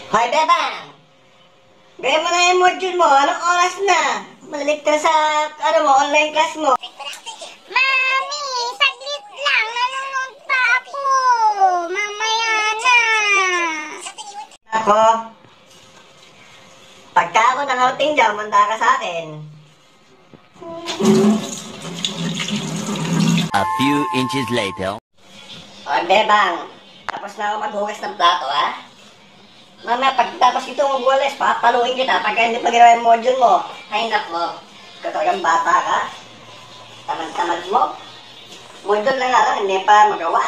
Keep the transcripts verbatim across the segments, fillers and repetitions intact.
Hoy, Bebang! Gaya mo na yung module mo. Anong oras na? Malalig ka sa, ano mo, online class mo. Mami, saglit lang. Nanonood pa ako. Mamaya na. Ako, pagka ako nakarating dyan, manda ka sa akin. A few inches later. Hoy, Bebang! Tapos na ako maghugas ng plato, ha? Mamaya, pagkatapos ito magwalis, papaluin kita pagka hindi pa ginawa yung module mo. Ay, nako. Katagang bata ka. Tamad-tamad mo. Module na nga lang, hindi pa magawa.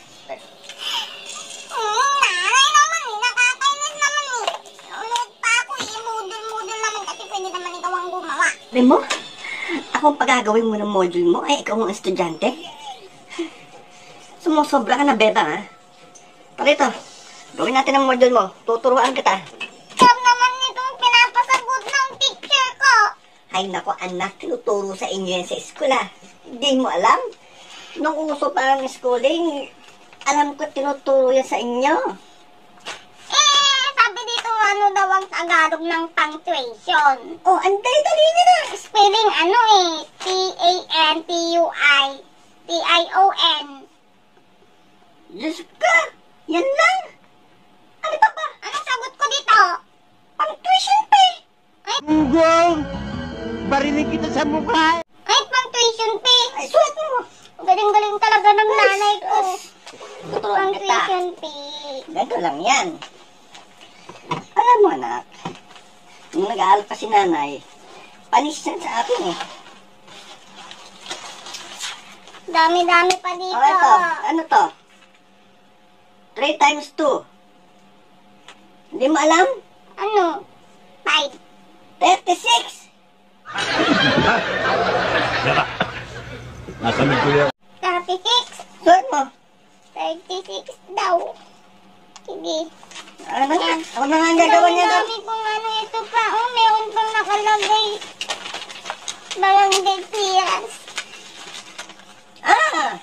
Hmm, nanay naman eh. Nakakainis naman eh. Nanonood pa ako eh. Mudol-mudol naman kasi pwede naman ikaw ang gumawa. Sabi mo, ako ang pagagawin mo ng module mo, ay ikaw ang estudyante. Sumusobra ka na, Bebang, ha? Parito. Gawin natin ang module mo. Tuturuan kita. Sab naman itong pinapasagot ng teacher ko. Ay, nako, anak. Tinuturo sa inyo yan sa eskwela. Hindi mo alam? Nung uso pa ang schooling, alam ko tinuturo yan sa inyo. Eh, sabi dito ano daw ang Tagalog ng punctuation. Oh, ang dali-dali niya na. Spelling ano eh. P A N T U I T I O N. Diyos ka. Yan lang. Ano pa ba? Anong sagot ko dito? Punctuation pay. Gunggong! Barinig kita sa mukha! Ay, punctuation fee. Ay, sulat mo. Galing-galing talaga ng nanay ko. Tuturuan kita. Punctuation fee. Ganito lang yan. Alam mo, anak, nung nag-aaral pa si nanay, panis yan sa akin eh. Dami-dami pa dito. Oh, ito. Ano to? three times two. Hindi mo alam? Ano? Five. thirty-six. Nasa ko yan. Thirty-six. Sulat mo. Thirty-six daw. Sige. Ano nga? Ako na nga ang gagawa niya daw. Dami kung ano ito pa. Oh, meron pang nakalagay. Barangay clearance. Ah!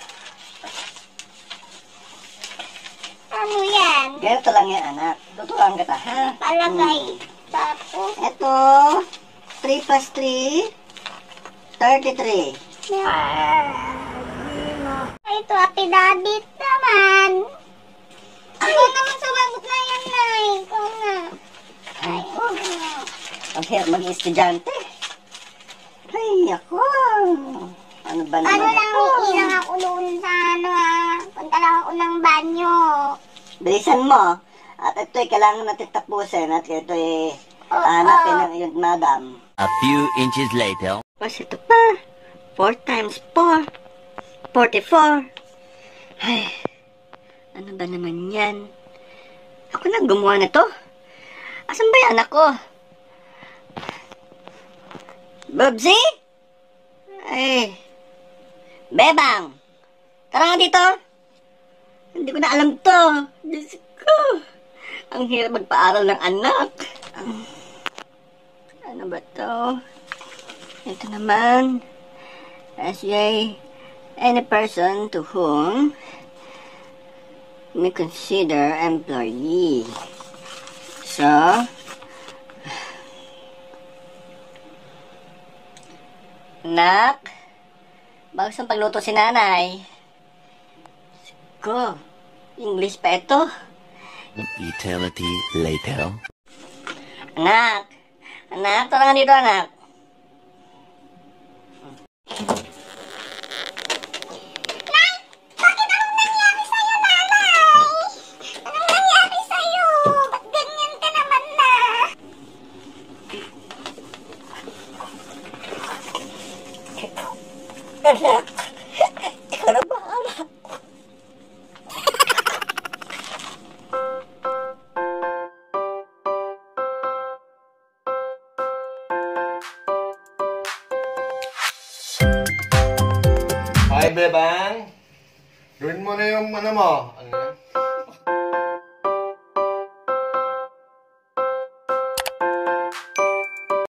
Ano yan? Ganito lang yan, anak. Tuturuan kita, ha? Palagay. Tapos, Ito, three plus three, thirty-three. ito, affidavit naman. Ikaw naman sumagot na yan, Nay. Ikaw na. Ay, oh. Ang hirap maging estudyante. Ay, ako. Ano ba naman Ano lang, ito? iilang ako doon sa ano ah. Punta lang ako ng banyo. Bilisan mo. At ito'y kailangan natin tapusin. At ito'y Oo. hanapin ng iyong madam. A few inches later. Tapos ito pa. four times four. forty-four. Ay, ano ba naman yan? Ako na gumawa na to. Asan ba yan ako? Bubsy? Ay, Bebang! Tara nga dito! Hindi ko na alam to. Diyos ko. Ang hirap magpaaral ng anak. Ano ba to? Ito naman. S J, any person to whom we consider employee. So, anak, bagus ang pagluto si nanay. Ko, English pa ito. Eternity later. Anak, anak, tara nga dito, anak. Nay! Bakit anong nangyari sa'yo, Nanay? Anong nangyari sa'yo? Ba't ganyan ka naman na? Anak, ikaw na bahala. Hi, Bebang. Gawin mo na yung ano mo,